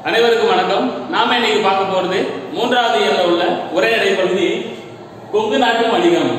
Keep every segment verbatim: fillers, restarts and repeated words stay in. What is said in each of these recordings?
அனைவருக்கும் வணக்கம். நாம இன்னைக்கு பார்க்க போறது மூன்றாவது இயல்ல உள்ள உரைநடை பகுதி கொங்கு நாட்டு வணிகம்.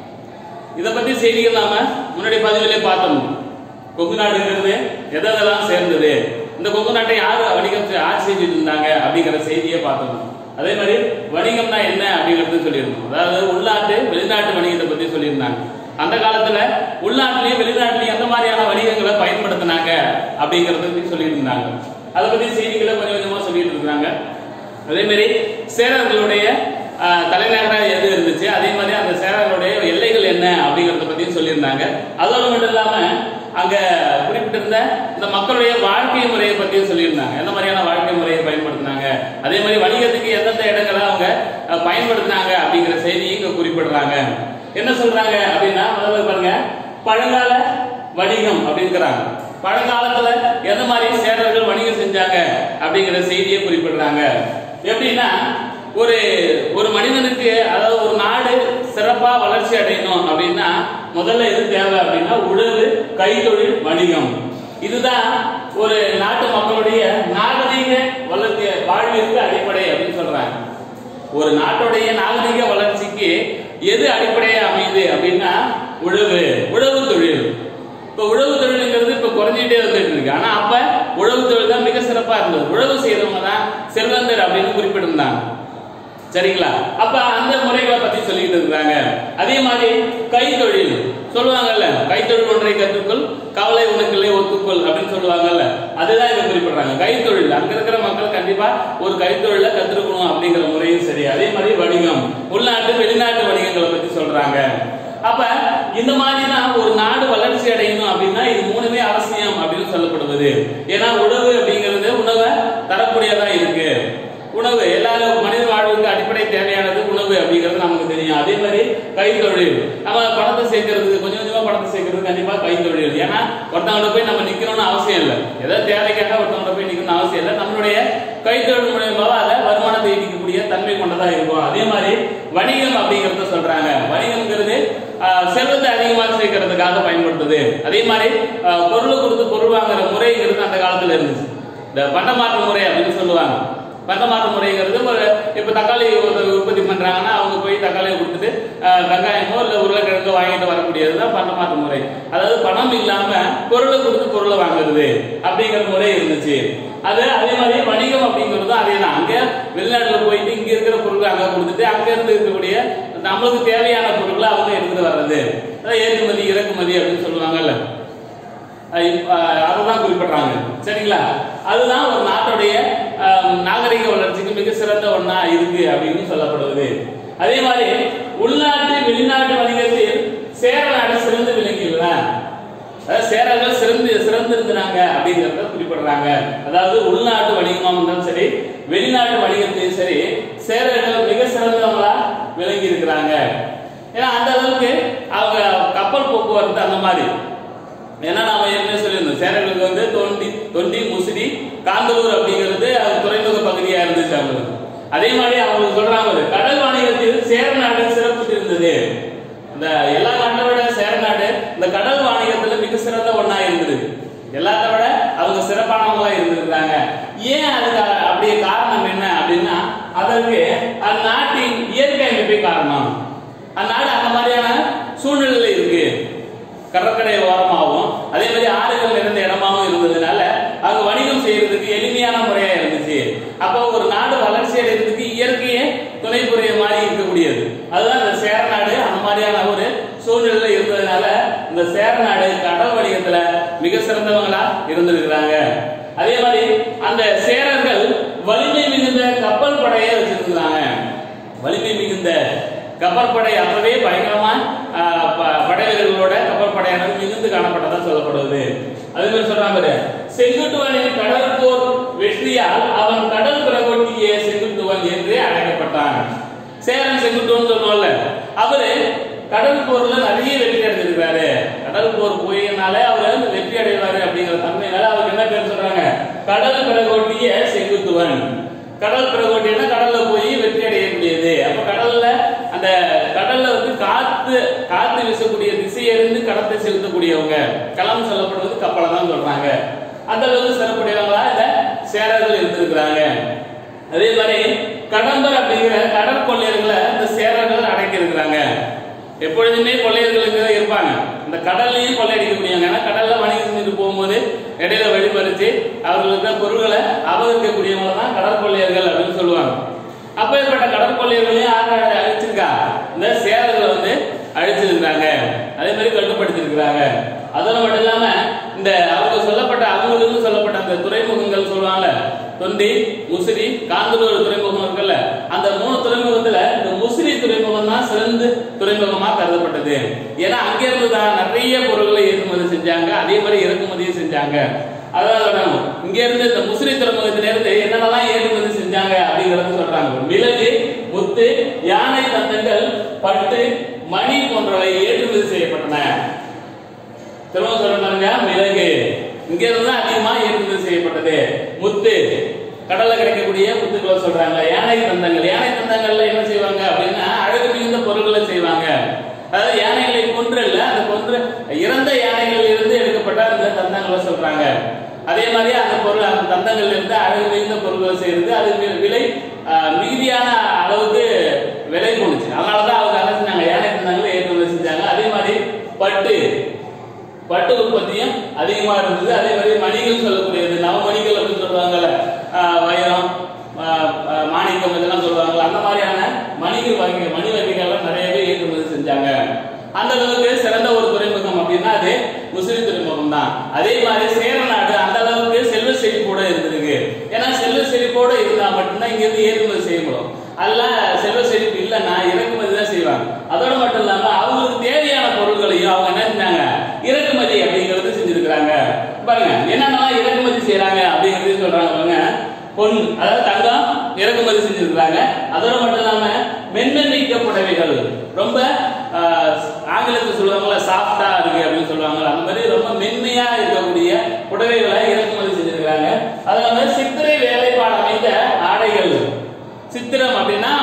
இத பத்தி செய்திகள் நாம முன்னாடி பதிவிலே பார்த்தோம். கொங்கு நாடுங்கிறது எதெல்லாம் சேர்ந்தது, இந்த கொங்கு நாட்டை யாரு வணிகம் ஆட்சி செஞ்சுட்டு இருந்தாங்க அப்படிங்கிற செய்தியை பார்த்தோம். அதே மாதிரி வணிகம்னா என்ன அப்படிங்கறது சொல்லியிருந்தோம். அதாவது உள்நாட்டு வெளிநாட்டு வணிகத்தை பத்தி சொல்லியிருந்தாங்க. அந்த காலத்துல உள்நாட்டிலேயே வெளிநாட்டிலேயே எந்த மாதிரியான வணிகங்களை பயன்படுத்தினாங்க அப்படிங்கறத பத்தி சொல்லியிருந்தாங்க. அதை பத்தி செய்திகளை கொஞ்சம் கொஞ்சமா சொல்லிட்டு இருக்காங்க. அதே மாதிரி சேரர்களுடைய தலைநகராக எது இருந்துச்சு, அதே மாதிரி அந்த சேரர்களுடைய எல்லைகள் என்ன அப்படிங்கறத பத்தியும் சொல்லியிருந்தாங்க. அதோடு மட்டும் இல்லாம அங்க குறிப்பிட்டிருந்த இந்த மக்களுடைய வாழ்க்கை முறையை பத்தியும் சொல்லியிருந்தாங்க. எந்த மாதிரியான வாழ்க்கை முறையை பயன்படுத்தினாங்க, அதே மாதிரி வணிகத்துக்கு எந்தெந்த இடங்களை அவங்க பயன்படுத்தினாங்க அப்படிங்கிற செய்தியை இங்க குறிப்பிடுறாங்க. என்ன சொல்றாங்க அப்படின்னா, முதல்ல பாருங்க, பழங்கால வணிகம் அப்படிங்கிறாங்க. பழங்காலத்துல எந்த மாதிரி சேரர்கள் வணிகம் செஞ்சாங்க அப்படிங்கிற செய்தியை குறிப்பிடுறாங்க. எப்படின்னா, ஒரு ஒரு மனிதனுக்கு, அதாவது ஒரு நாடு சிறப்பா வளர்ச்சி அடையணும் அப்படின்னா முதல்ல எது தேவை அப்படின்னா உழவு, கைத்தொழில், வணிகம். இதுதான் ஒரு நாட்டு மக்களுடைய நாகரீக வளர்ச்சி வாழ்விற்கு அடிப்படை அப்படின்னு சொல்றாங்க. ஒரு நாட்டுடைய நாகரீக வளர்ச்சிக்கு எது அடிப்படையா அமையுது அப்படின்னா உழவு, உழவு தொழில். இப்ப உழவு தொழில்ங்கிறது இப்ப குறைஞ்சிட்டே வந்துட்டு இருக்கு. ஆனா அப்ப உழவு தொழில் தான் மிக சிறப்பா இருந்தது. உழவு செய்யறவங்க தான் செல்வந்தர் அப்படின்னு குறிப்பிட்டிருந்தாங்க. சரிங்களா? அப்ப அந்த முறைகளை பத்தி சொல்லிட்டு இருக்காங்க. அதே மாதிரி கைத்தொழில் சொல்லுவாங்கல்ல, கைத்தொழில் ஒன்றை கற்றுக்கொள், கவலை உனக்குள்ளே ஒத்துக்கொள் அப்படின்னு சொல்லுவாங்கல்ல, அதுதான் இதை குறிப்பிடுறாங்க. கைத்தொழில் அங்க இருக்கிற மக்கள் கண்டிப்பா ஒரு கைத்தொழில கற்றுக்கணும் அப்படிங்கிற முறையும் சரி. அதே மாதிரி வணிகம், உள்நாட்டு வெளிநாட்டு வணிகங்களை பத்தி சொல்றாங்க. அப்ப இந்த மாதிரிதான் ஒரு நாடு வளர்ச்சி அடையணும் அப்படின்னா இது மூணுமே அவசியம் அப்படின்னு சொல்லப்படுவது. ஏன்னா உணவு அப்படிங்கிறது உணவை தரக்கூடியதா இருக்கு. உணவு எல்லாரும் மனித வாழ்வுக்கு அடிப்படை தேவையானது உணவு அப்படிங்கிறது நமக்கு தெரியும். அதே மாதிரி கைத்தொழில், நம்ம பணத்தை சேர்க்கறதுக்கு கொஞ்சம் கொஞ்சமா பணத்தை சேர்க்கறது கண்டிப்பா கைத்தொழில். ஏன்னா ஒருத்தவங்க போய் நம்ம நிக்கணும்னு அவசியம் இல்லை, ஏதாவது தேவைக்காக ஒருத்தவங்க போய் நிக்கணும்னு அவசியம் இல்லை. நம்மளுடைய கைத்தொழில் மூலமாக அதை வருமானத்தை ஈட்டிக்கக்கூடிய தன்மை கொண்டதா இருக்கும். அதே மாதிரி வணிகம் அப்படிங்கறத சொல்றாங்க. வணிகம்ங்கிறது செல்வத்தை அதிகமாக சேர்க்கறதுக்காக பயன்படுத்துது. அதே மாதிரி பொருள் கொடுத்து பொருள் வாங்குற முறைங்கிறது அந்த காலத்துல இருந்துச்சு. இந்த பண்டமாற்று முறை அப்படின்னு சொல்லுவாங்க. பண்டமாற்று முறைங்கிறது ஒரு இப்ப தக்காளி உற்பத்தி பண்றாங்கன்னா அவங்க போய் தக்காளியை கொடுத்துட்டு வெங்காயமோ இல்ல உருளைக்கிழங்கோ வாங்கிட்டு வரக்கூடியதுதான் பண்டமாற்று முறை. அதாவது பணம் இல்லாம பொருளை கொடுத்து பொருளை வாங்குறது அப்படிங்கிற முறை இருந்துச்சு. அது அதே மாதிரி வணிகம் அப்படிங்கிறது அதே தான். அங்க வெளிநாட்டுல போயிட்டு இங்க இருக்கிற பொருட்களை அங்க கொடுத்துட்டு அங்க இருந்து இருக்கக்கூடிய நம்மளுக்கு தேவையான பொருட்களை அவங்க எடுத்துட்டு வர்றது, அதாவது ஏற்றுமதி இறக்குமதி அப்படின்னு சொல்லுவாங்கல்ல, அதுதான் குறிப்பிடுறாங்க. சரிங்களா? அதுதான் ஒரு நாட்டுடைய நாகரிக வளர்ச்சிக்கு மிக சிறந்த ஒண்ணா இருக்கு அப்படின்னு சொல்லப்படுவது. அதே மாதிரி உள்நாட்டு வெளிநாட்டு வணிகத்தில் சேர நாடு சிறந்து விளங்கியுள்ளன. சேரர்கள் சிறந்து சிறந்து இருந்தாங்க அப்படிங்கறத குறிப்பிடுறாங்க. அதாவது உள்நாட்டு வணிகமா இருந்தாலும் சரி, வெளிநாட்டு வணிகத்திலும் சரி, சேரர்கள் மிக சிறந்தவங்களா விளங்கி இருக்கிறாங்க. ஏன்னா அந்த அளவுக்கு அவங்க கப்பல் போக்குவரத்து அந்த மாதிரி. ஏன்னா நாம ஏற்கனவே சொல்லியிருந்தோம், சேரர்களுக்கு வந்து தொண்டி தொண்டி முசிறி காந்தலூர் அப்படிங்கிறது அது துறைமுக பகுதியா இருந்துச்சு அவங்களுக்கு. அதே மாதிரி அவங்களுக்கு சொல்றாங்க, கடல் வாணிகத்தில் சேர நாடு சிறப்பு இருந்தது. இந்த எல்லா நாட்டை விட சேர நாடு இந்த கடல் வாணிகத்துல மிக சிறந்த ஒண்ணா இருந்தது. எல்லாத்த விட அவங்க சிறப்பானவங்களா இருந்திருக்காங்க. ஏன் அதுக்கு அப்படியே காரணம் என்ன அப்படின்னா, அதற்கு அந்நாட்டின் இயற்கை அமைப்பே காரணம். அந்நாடு அந்த மாதிரியான சூழ்நிலை இருக்கு. கடற்கரை ஓரமாகவும் அதே மாதிரி ஆறுகள் நிறைந்த இடமாவும் இருந்ததுனால அங்க வணிகம் செய்யறதுக்கு எளிமையான முறையா இருந்துச்சு. அப்போ ஒரு நாடு வளர்ச்சி அடைறதுக்கு இயற்கையே துணை புரிய மாதிரி இருக்கக்கூடியது. அதுதான் இந்த சேர நாடு அந்த மாதிரியான ஒரு சூழ்நிலை இருந்ததுனால இந்த சேர நாடு கடல் வணிகத்துல மிக சிறந்தவங்களா இருந்திருக்கிறாங்க. அதே மாதிரி அந்த சேரர்கள் வலிமை மிகுந்த கப்பல் படையை வச்சிருந்தாங்க. வலிமை மிகுந்த கப்பற்படை அப்பவே பயங்கரமா படை வீரர்களோட கப்பல் படையானது மிகுந்து காணப்பட்டதா சொல்லப்படுவது. அதே மாதிரி சொல்றாங்க, செங்குட்டுவனின் கடல் போர் வெற்றியால் அவன் கடல் பிறகொட்டிய செங்குட்டுவன் என்று அழைக்கப்பட்டான். சேரன் செங்குட்டுவன் சொல்லுவோம்ல, அவரு கடல் போர்ல நிறைய வெற்றி அடைஞ்சிருக்காரு. கடல் போர் போயினால அவர் வெற்றி அடைவாரு அப்படிங்கிற தன்மையினால அவருக்கு என்ன பேர் சொல்றாங்க, கடல் பிறகொட்டிய செங்குட்டுவன். கடல் பிறகோட்டினா கடல்ல போய் வெற்றி அடையக்கூடியது. அப்ப கடல்ல அந்த கடல்ல வந்து காத்து காத்து வீசக்கூடிய திசையிலிருந்து கடத்தை செலுத்தக்கூடியவங்க களம் சொல்லப்படுவது கப்பலை தான் சொல்றாங்க. அந்த அளவுக்கு சிறப்புடையவங்களா இந்த சேரர்கள் இருந்திருக்கிறாங்க. அதே மாதிரி கடம்பர் அப்படிங்கிற கடற்கொள்ளையர்களை இந்த சேரர்கள் அடக்கி இருக்கிறாங்க. எப்பொழுதுமே கொள்ளையர்களுக்கு இருப்பாங்க, இந்த கடல்லையும் கொள்ளையடிக்கக்கூடியவங்க. ஏன்னா கடல்ல வணிகம் செஞ்சுட்டு போகும்போது இடையில வழிபறிச்சு அவர்களுக்கு பொருள்களை அபகரிக்கக்கூடியவங்க தான் கடற்கொள்ளையர்கள் அப்படின்னு சொல்லுவாங்க. அப்பேற்பட்ட கடற்கொள்ளையர்களையும் யாரும் அழிச்சிருக்கா? இந்த சேரர்கள் வந்து அழிச்சிருக்கிறாங்க, அதே மாதிரி கட்டுப்படுத்திருக்கிறாங்க. அதோட மட்டும் இல்லாம இந்த அவங்க சொல்லப்பட்ட அவங்களுக்கு சொல்லப்பட்ட அந்த துறைமுகங்கள் சொல்லுவாங்க, தொண்டி, முசிறி, காந்தலூர் துறைமுகம் இருக்குல்ல, அந்த மூணு துறைமுகத்துல இந்த முசிறி துறைமுகம் தான் சிறந்த துறைமுகமா கருதப்பட்டது. ஏன்னா அங்கிருந்து தான் நிறைய பொருட்களை ஏற்றுமதி செஞ்சாங்க, அதே மாதிரி இறக்குமதியும் செஞ்சாங்க. அதாவது இங்க இருந்து இந்த முசிறி துறைமுகத்திலிருந்து என்னென்னலாம் ஏற்றுமதி செஞ்சாங்க அப்படிங்கறது சொல்றாங்க. மிளகு, முத்து, யானை தந்தங்கள், பட்டு, மணி போன்றவை ஏற்றுமதி செய்யப்பட்டன. திரும்ப சொல்றாங்க, மிளகு இங்க இருந்து அதிகமா ஏற்றுமதி செய்யப்பட்டது. முத்து, கடல்ல கிடைக்கக்கூடிய முத்துக்களை சொல்றாங்க. யானை தந்தங்கள், யானை தந்தங்கள்ல என்ன செய்வாங்க அப்படின்னா அழகு மிகுந்த பொருட்களை செய்வாங்க. அதாவது யானைகளை கொன்றல்ல, அந்த கொன்ற இறந்த யானைகள் இருந்து எடுக்கப்பட்ட அந்த தந்தங்களை சொல்றாங்க. அதே மாதிரி அந்த பொருள் அந்த தந்தங்கள்ல இருந்து அழகு மிகுந்த பொருட்களை செய்யறது, அது விலை மிகுதியான அளவுக்கு விலை போனுச்சு. அதனாலதான் அவங்க என்ன செஞ்சாங்க, யானை தந்தங்களை ஏற்றுமதி செஞ்சாங்க. அதே மாதிரி பட்டு பட்டு உற்பத்தியும் அதிகமா இருந்தது. அதே மாதிரி மணிகள் சொல்லக்கூடியது, நவமணிகள் அப்படின்னு சொல்லுவாங்கல்ல, வைரம், மாணிக்கம் இதெல்லாம் சொல்லுவாங்கல்ல, அந்த மாதிரியான மணிகள் வகை மணி வகைகள்லாம் நிறையவே ஏற்றுமதி செஞ்சாங்க. அந்த அளவுக்கு சிறந்த ஒரு துறைமுகம் அப்படின்னா அது முசிறி துறைமுகம் தான். அதே மாதிரி சேர நாடு அந்த அளவுக்கு செல்வ செழிப்போட இருந்திருக்கு. ஏன்னா செல்வ செழிப்போட இருந்தா மட்டும்தான் இங்க இருந்து ஏற்றுமதி செய்ய முடியும். அதெல்லாம் செல்வ செழிப்பு இல்லைன்னா இறக்குமதி தான் செய்வாங்க. அதோட மட்டும் இல்லாம அவங்களுக்கு தேவையான பொருட்களையும் அவங்க என்ன செஞ்சாங்க, இறக்குமதி அப்படிங்கிறது செஞ்சிருக்கிறாங்க. பாருங்க என்னென்னலாம் இறக்குமதி செய்யறாங்க அப்படிங்கிறது சொல்றாங்க பாருங்க. பொன், அதாவது தங்கம் இறக்குமதி செஞ்சிருக்கிறாங்க. அதோட மட்டும் இல்லாம மென்மைமிக்க புடவைகள், ரொம்ப ஆங்கிலத்தில் சொல்லுவாங்கல்ல சாஃப்டா இருக்கு அப்படின்னு சொல்லுவாங்க, அந்த மாதிரி ரொம்ப மென்மையா இருக்கக்கூடிய புடவைகளை இறக்குமதி செஞ்சிருக்கிறாங்க. அதனால சித்திரை வேலைப்பாடு அமைந்த ஆடைகள், சித்திரம் அப்படின்னா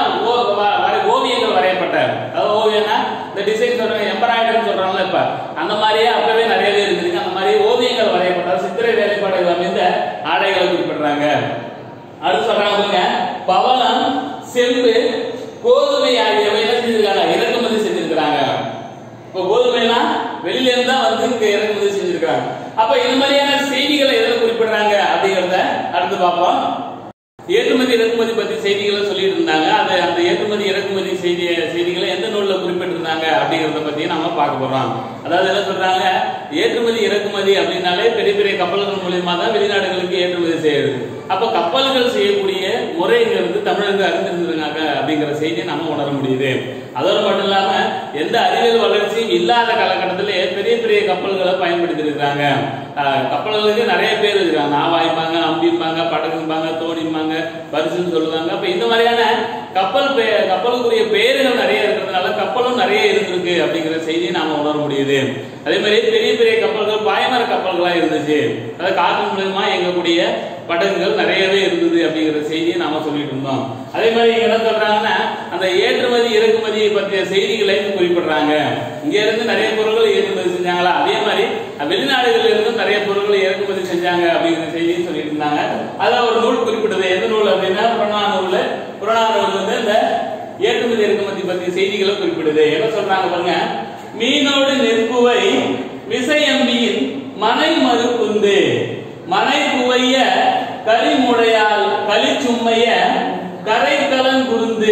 ஓவியங்கள் வரையப்பட்ட, அதாவது ஓவியம்னா இந்த டிசைன் சொல்றாங்க, எம்பராய்டரி சொல்றாங்கல்ல, இப்ப அந்த மாதிரியே அப்பவே நிறையவே இருந்திருக்கு. அந்த மாதிரி ஓவியங்கள் வரையப்பட்ட சித்திரை வேலைப்பாடுகள் அமைந்த ஆடைகளை குறிப்பிடுறாங்க. அடுத்து சொல்றாங்க பவளம், செம்பு, கோதுமை ஆகியவை என்ன செஞ்சிருக்காங்க, இறக்குமதி செஞ்சிருக்கிறாங்க. இப்போ கோதுமைனா வெளியில இருந்தா வந்து இங்க இறக்குமதி செஞ்சிருக்காங்க. அப்ப இந்த மாதிரியான செய்திகளை எதில் குறிப்பிடுறாங்க அப்படிங்கறத அடுத்து பார்ப்போம். ஏற்றுமதி இறக்குமதி பத்தி செய்திகளை சொல்லிட்டு இருந்தாங்க. அது அந்த ஏற்றுமதி இறக்குமதி செய்தி செய்திகளை எந்த நூல்ல குறிப்பிட்டிருந்தாங்க அப்படிங்கறத பத்தி நாம பார்க்க போறோம். அதாவது என்ன சொல்றாங்க, ஏற்றுமதி இறக்குமதி அப்படின்னாலே பெரிய பெரிய கப்பல்கள் மூலியமா தான் வெளிநாடுகளுக்கு ஏற்றுமதி செய்யுது. அப்ப கப்பல்கள் செய்யக்கூடிய முறைங்கிறது தமிழர்கள் அறிந்திருந்திருக்காங்க அப்படிங்கிற செய்தியை நம்ம உணர முடியுது. அதோட மட்டும் இல்லாம எந்த அறிவியல் வளர்ச்சியும் இல்லாத காலகட்டத்திலே பெரிய பெரிய கப்பல்களை பயன்படுத்தி இருக்காங்க. கப்பல்களுக்கு நிறைய பேர் இருக்காங்க, நாவாய்ப்பாங்க, அம்பிப்பாங்க, படகும்பாங்க, தோணிம்பாங்க, பரிசுன்னு சொல்லுவாங்க. அப்ப இந்த மாதிரியான கப்பல் கப்பலுக்குரிய பெயர்கள் நிறைய இருக்கிறதுனால கப்பலும் நிறைய இருந்திருக்கு அப்படிங்கிற செய்தியை நாம உணர முடியுது. அதே மாதிரி பெரிய பெரிய கப்பல்கள் பாய்மர கப்பல்களா இருந்துச்சு, அதாவது காற்று மூலமா இயங்கக்கூடிய படகுகள் நிறையவே இருந்தது அப்படிங்கிற செய்தியை நாம சொல்லிட்டு இருந்தோம். அதே மாதிரி என்ன சொல்றாங்கன்னா அந்த ஏற்றுமதி இறக்குமதியை பற்றிய செய்திகளை குறிப்பிடுறாங்க. இங்க இருந்து நிறைய பொருட்கள் ஏற்றுமதி செஞ்சாங்களா, அதே மாதிரி வெளிநாடுகளில் இருந்து நிறைய பொருட்களை இறக்குமதி செஞ்சாங்க அப்படிங்கிற செய்தியை சொல்லிட்டு இருந்தாங்க. அதான் ஒரு நூல் குறிப்பிட்டது. எந்த நூல் அப்படின்னா புறநானூறு. புறநானூறு வந்து இந்த ஏற்றுமதி இறக்குமதி பற்றிய செய்திகளை குறிப்பிடுது. என்ன சொல்றாங்க பாருங்க, மீனோடு நெற்புவை விசையம்பியின் மனை மறுப்புந்து மனை குவைய கரிமுடையால் களிச்சும்மைய கரை கலங்குருந்து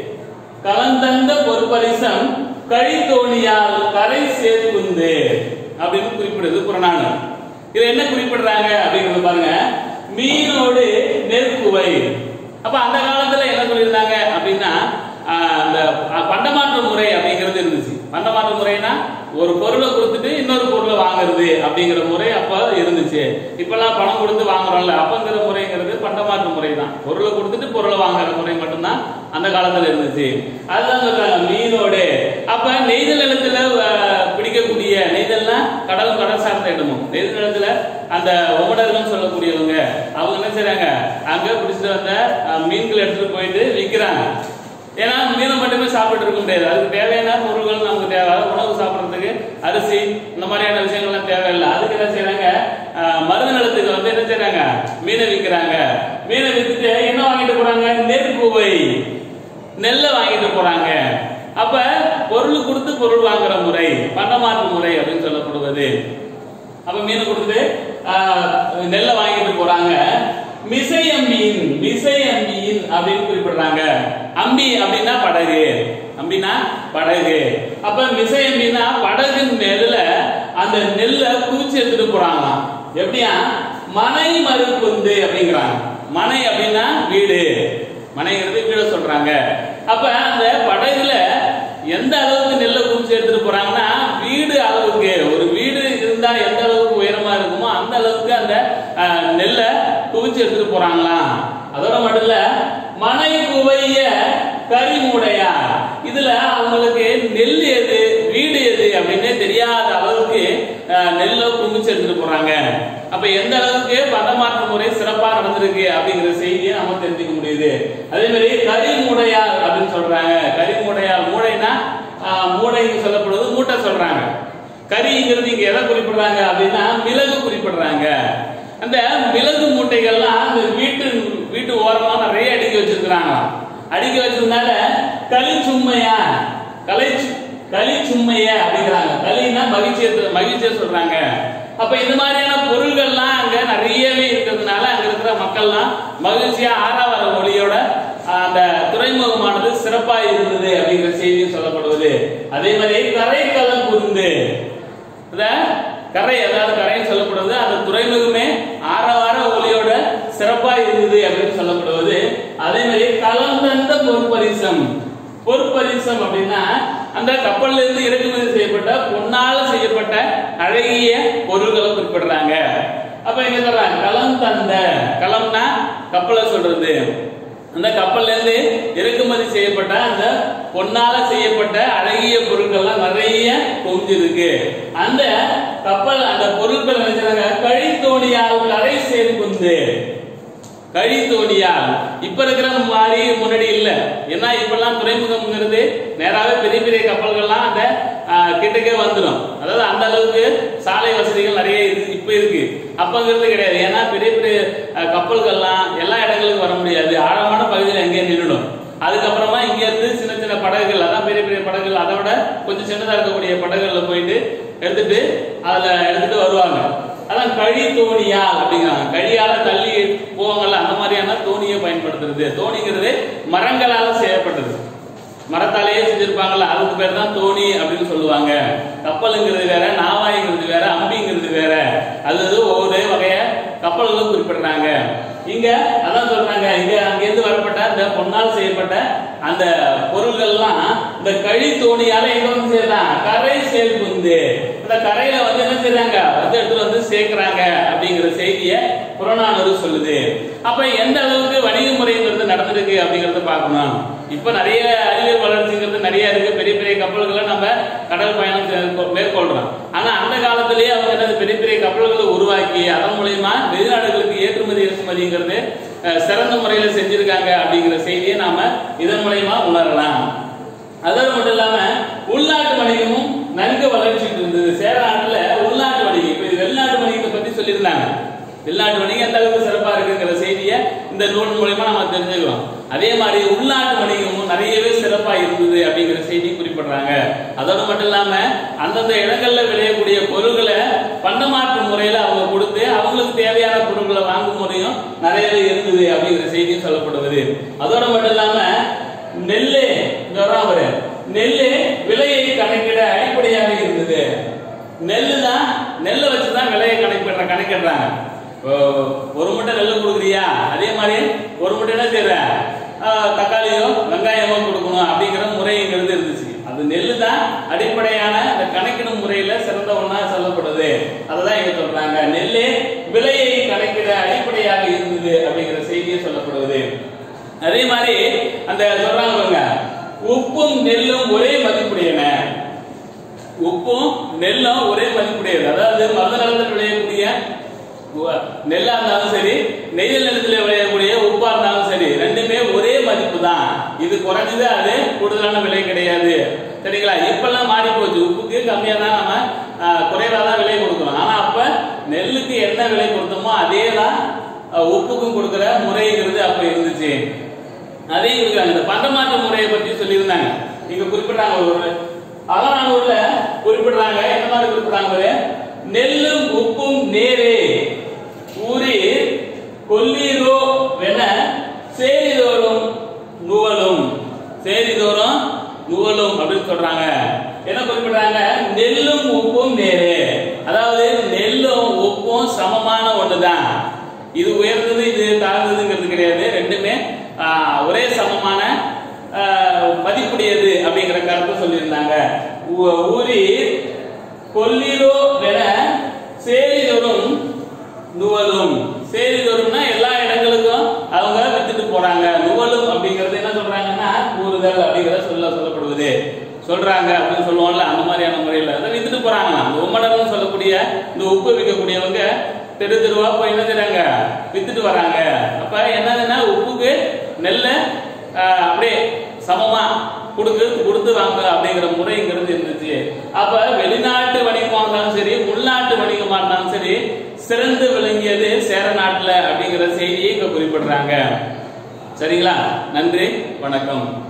கலந்தந்த பொற்பரிசம் கழித்தோணியால் கரை சேர்க்குந்து அப்படின்னு குறிப்பிடுது புறநானூறு. இது என்ன குறிப்பிடுறாங்க அப்படிங்கிறது பாருங்க, மீனோடு நெற்குவை. அப்ப அந்த காலத்துல என்ன சொல்லியிருந்தாங்க அப்படின்னா அந்த பண்டமாற்று முறை அப்படிங்கிறது இருந்துச்சு. பண்டமாற்று முறைனா ஒரு பொருளை கொடுத்துட்டு இன்னொரு பொருளை வாங்குறது அப்படிங்கிற முறை அப்ப இருந்துச்சு. இப்பெல்லாம் பணம் கொடுத்து வாங்குறோம்ல, அப்பங்கிற முறைங்கிறது பண்டமாற்று முறை தான். பொருளை கொடுத்துட்டு பொருளை வாங்குற முறை மட்டும்தான் அந்த காலத்துல இருந்துச்சு. அதுதான் சொல்றாங்க மீனோடு. அப்ப நெய்தல் நிலத்துல பிடிக்கக்கூடிய நெய்தல்னா கடல் கடல் சார்ந்த இடமும், நெய்தல் நிலத்துல அந்த ஒமடர்கள் சொல்லக்கூடியவங்க அவங்க என்ன செய்றாங்க, அங்க பிடிச்சிட்டு வந்த மீன்கள் எடுத்துட்டு போயிட்டு விற்கிறாங்க. ஏன்னா மீனை மட்டுமே சாப்பிட்டு இருக்க முடியாது, அதுக்கு தேவையான பொருட்கள் நமக்கு தேவை. உணவு சாப்பிட்றதுக்கு அரிசி இந்த மாதிரியான விஷயங்கள்லாம் தேவையில்லை. அதுக்கு என்ன செய்யறாங்க, மருத நிலத்துக்கு வந்து என்ன செய்றாங்க, மீனை விற்கிறாங்க. மீனை வித்துட்டு என்ன வாங்கிட்டு போறாங்க, நெற்புவை நெல்லை வாங்கிட்டு போறாங்க. அப்ப பொருள் கொடுத்து பொருள் வாங்குற முறை பண்டமாற்று முறை அப்படின்னு சொல்லப்படுவது. அப்ப மீன் கொடுத்து நெல்லை வாங்கிட்டு போறாங்க. மிசை அம்பியின் மிசை அம்பியின் அப்படின்னு குறிப்பிடுறாங்க. அம்பி அப்படின்னா படகு, அம்பினா படகு. அப்ப மிசை அம்பின்னா படகு மேல அந்த நெல்லை குவிச்சு எடுத்துட்டு போறாங்களாம். எப்படியா, மனை மறுப்புந்து அப்படிங்கிறாங்க. மனை அப்படின்னா வீடு, மனைங்கிறது வீடு சொல்றாங்க. அப்ப அந்த படகுல எந்த அளவுக்கு நெல்லை குவிச்சு எடுத்துட்டு போறாங்கன்னா, வீடு அளவுக்கு, ஒரு வீடு இருந்தா எந்த அளவுக்கு உயரமா இருக்குமோ அந்த அளவுக்கு அந்த நெல்லை குவிச்சு எடுத்துட்டு போறாங்களாம். அதோட மட்டும் இல்ல, மனை குவைய கரிமூடையா, இதுல அவங்களுக்கு நெல் எது வீடு எது அப்படின்னே தெரியாத அளவுக்கு நெல்லை குவிச்சு எடுத்துட்டு போறாங்க. அப்ப எந்த அளவுக்கு பண்டமாற்று முறை சிறப்பா நடந்திருக்கு அப்படிங்கிற செய்தியை நம்ம தெரிஞ்சுக்க முடியுது. அதே மாதிரி கரிமூடையார் அப்படின்னு சொல்றாங்க. கரிமூடையார், மூடைனா மூடைன்னு சொல்லப்படுவது மூட்டை சொல்றாங்க. கரிங்கிறது இங்க எதை குறிப்பிடுறாங்க அப்படின்னா மிளகு குறிப்பிடுறாங்க. அந்த மிளகு மூட்டைகள்லாம் அந்த வீட்டு வீட்டு ஓரமா நிறைய அடுக்கி வச்சிருக்கிறாங்க. அடுக்கி வச்சதுனால களி சும்மையா, கலை களி சும்மைய அப்படிங்கிறாங்க. களின்னா மகிழ்ச்சியை மகிழ்ச்சியை சொல்றாங்க. அப்ப இந்த மாதிரியான பொருள்கள்லாம் அங்க நிறையவே இருக்கிறதுனால அங்க இருக்கிற மக்கள்லாம் மகிழ்ச்சியா ஆறாவர மொழியோட அந்த துறைமுகமானது சிறப்பா இருந்தது அப்படிங்கிற செய்தி சொல்லப்படுவது. அதே மாதிரி கரை கலம் புரிந்து, கரை அதாவது கரைன்னு சொல்லப்படுவது அந்த துறைமுகமே ஆறாவார ஒளியோட சிறப்பா இருந்தது அப்படின்னு சொல்லப்படுவது. அதே மாதிரி களம் தந்த பொற்பரிசம். பொற்பரிசம் அப்படின்னா அந்த கப்பல்ல இருந்து இறக்குமதி செய்யப்பட்ட பொன்னால செய்யப்பட்ட அழகிய பொருள்களை குறிப்பிடுறாங்க. அப்ப எங்க சொல்றாங்க, களம் தந்த, களம்னா கப்பலை சொல்றது. அந்த கப்பல்ல இருந்து இறக்குமதி செய்யப்பட்ட அந்த பொன்னால செய்யப்பட்ட அழகிய பொருட்கள்லாம் நிறைய குவிஞ்சிருக்கு. அந்த கப்பல் அந்த பொருட்கள் நினைச்சாங்க கழித்தோணியால் கரை சேர்ந்து. கழித்தோணியால் இப்ப இருக்கிற மாதிரி முன்னாடி இல்ல. ஏன்னா இப்பெல்லாம் துறைமுகம்ங்கிறது நேராவே பெரிய பெரிய கப்பல்கள்லாம் அந்த கிட்டக்கே வந்துடும். அதாவது அந்த அளவுக்கு சாலை வசதிகள் நிறைய இப்ப இருக்கு. அப்பங்கிறது கிடையாது. ஏன்னா பெரிய பெரிய கப்பல்கள்லாம் எல்லா இடங்களுக்கும் வர முடியாது. ஆழமான பகுதியில் எங்கேயும் நின்றுடும். அதுக்கப்புறமா இங்க இருந்து சின்ன சின்ன படகுகள், அதான் பெரிய பெரிய படகுகள், அதை விட கொஞ்சம் சின்னதா இருக்கக்கூடிய படகுகள்ல போயிட்டு எடுத்துட்டு அதுல எடுத்துட்டு வருவாங்க. அதான் கழி தோணியால் அப்படிங்கிறாங்க. கழியால தள்ளி போவாங்கல்ல, அந்த மாதிரியான தோணியை பயன்படுத்துறது. தோணிங்கிறது மரங்களால செய்யப்பட்டது, மரத்தாலேயே செஞ்சிருப்பாங்கல்ல, அதுக்கு பேர் தான் தோணி அப்படின்னு சொல்லுவாங்க. கப்பலுங்கிறது வேற, நாவாய்ங்கிறது வேற, அம்பிங்கிறது வேற. அது ஒவ்வொரு வகைய கப்பல்களும் குறிப்பிடுறாங்க. இங்க அதான் சொல்றாங்க, இங்க அங்கிருந்து வரப்பட்ட அந்த பொன்னால் செய்யப்பட்ட அந்த பொருள்கள்லாம் இந்த கழி தோணியால எங்க வந்து செய்யலாம், கரை சேர்ந்து அந்த கரையில வந்து என்ன செய்யறாங்க, வந்து இடத்துல வந்து சேர்க்கிறாங்க அப்படிங்கிற செய்தியை புறநானூறு சொல்லுது. அப்ப எந்த அளவுக்கு வணிக முறைங்கிறது நடந்திருக்கு அப்படிங்கறத பார்க்கணும். இப்ப நிறைய அறிவியல் வளர்ச்சிங்கிறது நிறைய இருக்கு. பெரிய பெரிய கப்பல்களை நம்ம கடல் பயணம் மேற்கொள்றோம். ஆனா அந்த காலத்திலேயே அவங்க என்ன பெரிய பெரிய கப்பல்களை உருவாக்கி அதன் மூலமா வெளிநாடுகளுக்கு ஏற்றுமதி இறக்குமதிங்கிறது சிறந்த முறையில செஞ்சிருக்காங்க அப்படிங்கிற செய்தியை நாம இதன் மூலமா உணரலாம். அதோடு மட்டும் இல்லாம உள்நாட்டு வணிகமும் நன்கு வளர்ச்சி இருந்தது. சேர நாட்டுல உள்நாட்டு வணிகம், இப்ப வெளிநாட்டு வணிகத்தை பத்தி சொல்லியிருந்தாங்க. வெளிநாட்டு வணிகம் எந்த அளவுக்கு சிறப்பா இருக்குங்கிற செய்தியை இந்த நூல் மூலமா நம்ம தெரிஞ்சுக்கலாம். அதே மாதிரி உள்நாட்டு வணிகமும் நிறையவே சிறப்பா இருந்தது அப்படிங்கிற செய்தி குறிப்பிடுறாங்க. அதோடு மட்டும் இல்லாம அந்தந்த இடங்கள்ல விளையக்கூடிய பொருட்களை பண்டமாற்று முறையில அவங்க கொடுத்து அவங்களுக்கு தேவையான பொருட்களை வாங்கும் முறையும் நிறையவே இருந்தது அப்படிங்கிற செய்தியும் சொல்லப்படுவது. அதோடு மட்டும் இல்லாம நெல்லு ஒரு நெல்லு விலையை கணக்கிட அடிப்படையாக இருந்தது. நெல்லு தான், நெல்லை வச்சுதான் விலையை கணக்கிடுற கணக்கிடுறாங்க. ஒரு மூட்டை நெல்லு கொடுக்குறியா, அதே மாதிரி ஒரு மூட்டை என்ன செய்யற தக்காளியோ வெங்காயமோ கொடுக்கணும் அப்படிங்கிற முறைங்கிறது இருந்துச்சு. அது நெல்லு தான் அடிப்படையான அந்த கணக்கிடும் முறையில சிறந்த ஒண்ணா சொல்லப்படுது. அததான் இங்க சொல்றாங்க, நெல்லே விலையை கணக்கிட அடிப்படையாக இருந்தது அப்படிங்கிற செய்தியை சொல்லப்படுவது. அதே மாதிரி அந்த சொல்றாங்க, உப்பும் நெல்லும் ஒரே மதிப்புடையன. உப்பும் நெல்லும் ஒரே மதிப்புடையது. அதாவது மருத நிலத்தில் விளையக்கூடிய நெல்லா இருந்தாலும் சரி, நெய்தல் நிலத்தில் விளையக்கூடிய உப்பா இருந்தாலும் சரி, ரெண்டுமே ஒரே மதிப்பு தான். இது குறைஞ்சது, அது கூடுதலான விலை கிடையாது. சரிங்களா? இப்பெல்லாம் மாறி போச்சு. உப்புக்கு கம்மியா தான் நம்ம குறைவா தான் விலை கொடுக்கணும். ஆனா அப்ப நெல்லுக்கு என்ன விலை கொடுத்தோமோ அதே தான் உப்புக்கும் கொடுக்கிற முறைங்கிறது அப்ப இருந்துச்சு. அதையும் கொடுக்குறாங்க. இந்த பண்டமாற்று முறையை பற்றி சொல்லியிருந்தாங்க. இங்க குறிப்பிட்டாங்க ஒரு அகநானூர்ல குறிப்பிடுறாங்க. என்ன மாதிரி குறிப்பிடுறாங்க? நெல்லும் உப்பும் நேரே ஊரி கொல்லீரோ வென சேரிதோறும் நுவலும், சேரிதோறும் நுவலும் அப்படின்னு சொல்றாங்க. என்ன குறிப்பிடுறாங்க? நெல்லும் உப்பும் நேரே, அதாவது நெல்லும் உப்பும் சமமான ஒண்ணுதான். இது உயர்ந்தது இது தாழ்ந்ததுங்கிறது கிடையாது. ரெண்டுமே ஒரே சமமான மதிப்புடையது அப்படிங்கிற கருத்தை சொல்லியிருந்தாங்க. ஊரி கொல்லிரோ வென சேரிதோறும் நுவலும், சேரிதோறும்னா எல்லா இடங்களுக்கும் அவங்க வித்துட்டு போறாங்க. நுவலும் அப்படிங்கிறது என்ன சொல்றாங்கன்னா கூறுதல் அப்படிங்கிறத சொல்ல சொல்லப்படுவது சொல்றாங்க அப்படின்னு சொல்லுவோம்ல, அந்த மாதிரியான முறையில் அதை வித்துட்டு போறாங்க. அந்த உம்மடம்னு சொல்லக்கூடிய இந்த உப்பு விற்கக்கூடியவங்க தெரு தெருவா போய் என்ன செய்றாங்க? வித்துட்டு வராங்க. அப்ப என்னதுன்னா உப்புக்கு நெல்ல அப்படியே சமமா கொடுத்து கொடுத்து வாங்க அப்படிங்கிற முறைங்கிறது இருந்துச்சு. அப்ப வெளிநாட்டு வணிகமாக இருந்தாலும் சரி, உள்நாட்டு வணிகமா இருந்தாலும் சரி, சிறந்து விளங்கியது சேர நாட்டுல அப்படிங்கிற செய்தியை இங்க குறிப்பிடுறாங்க. சரிங்களா? நன்றி, வணக்கம்.